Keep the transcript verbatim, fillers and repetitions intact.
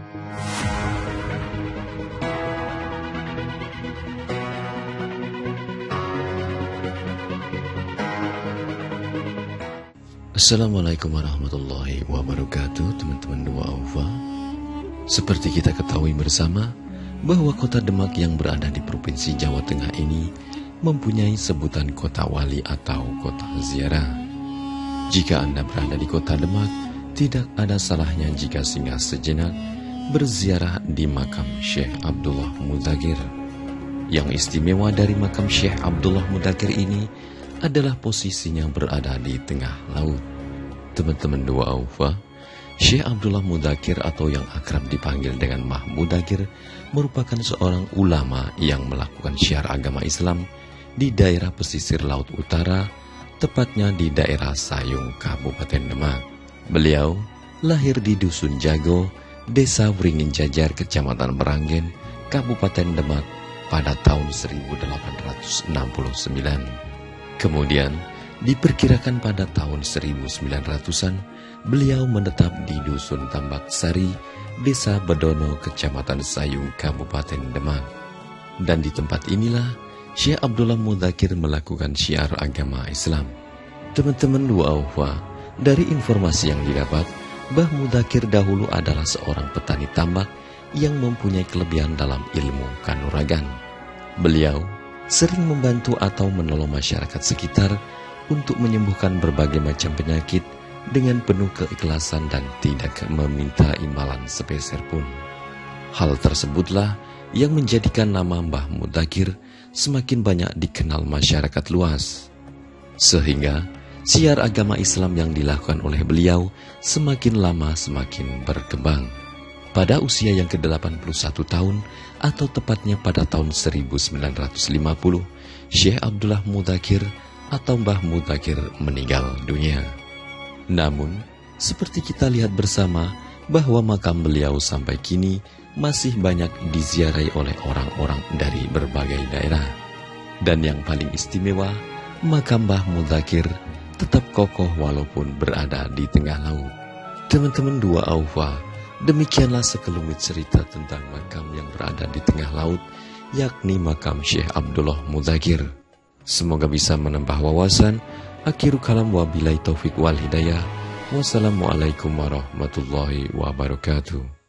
Assalamualaikum warahmatullahi wabarakatuh, teman-teman Dua Aufa. Seperti kita ketahui bersama bahwa kota Demak yang berada di Provinsi Jawa Tengah ini mempunyai sebutan kota wali atau kota ziarah. Jika Anda berada di kota Demak, tidak ada salahnya jika singgah sejenak berziarah di makam Syekh Abdullah Mudzakkir. Yang istimewa dari makam Syekh Abdullah Mudzakkir ini adalah posisinya berada di tengah laut. Teman-teman Dua Aufa, Syekh Abdullah Mudzakkir atau yang akrab dipanggil dengan Mbah Mudzakkir merupakan seorang ulama yang melakukan syiar agama Islam di daerah pesisir Laut Utara, tepatnya di daerah Sayung, Kabupaten Demak. Beliau lahir di Dusun Jago, Desa Wringin Jajar, Kecamatan Meranggen, Kabupaten Demak pada tahun seribu delapan ratus enam puluh sembilan. Kemudian, diperkirakan pada tahun seribu sembilan ratusan, beliau menetap di Dusun Tambak Sari, Desa Bedono, Kecamatan Sayung, Kabupaten Demak. Dan di tempat inilah, Syekh Abdullah Mudzakkir melakukan syiar agama Islam. Teman-teman Dua Aufa, dari informasi yang didapat, Mbah Mudzakkir dahulu adalah seorang petani tambak yang mempunyai kelebihan dalam ilmu kanuragan. Beliau sering membantu atau menolong masyarakat sekitar untuk menyembuhkan berbagai macam penyakit dengan penuh keikhlasan dan tidak meminta imbalan sepeser pun. Hal tersebutlah yang menjadikan nama Mbah Mudzakkir semakin banyak dikenal masyarakat luas. Sehingga syiar agama Islam yang dilakukan oleh beliau semakin lama semakin berkembang. Pada usia yang ke delapan puluh satu tahun, atau tepatnya pada tahun seribu sembilan ratus lima puluh, Syekh Abdullah Mudzakkir atau Mbah Mudzakkir meninggal dunia. Namun, seperti kita lihat bersama bahwa makam beliau sampai kini masih banyak diziarahi oleh orang-orang dari berbagai daerah. Dan yang paling istimewa, makam Mbah Mudzakkir tetap kokoh walaupun berada di tengah laut. Teman-teman Dua Aufa, demikianlah sekelumit cerita tentang makam yang berada di tengah laut, yakni makam Syekh Abdullah Mudzakkir. Semoga bisa menambah wawasan. Akhiru kalam wabillahi taufik wal hidayah. Wassalamualaikum warahmatullahi wabarakatuh.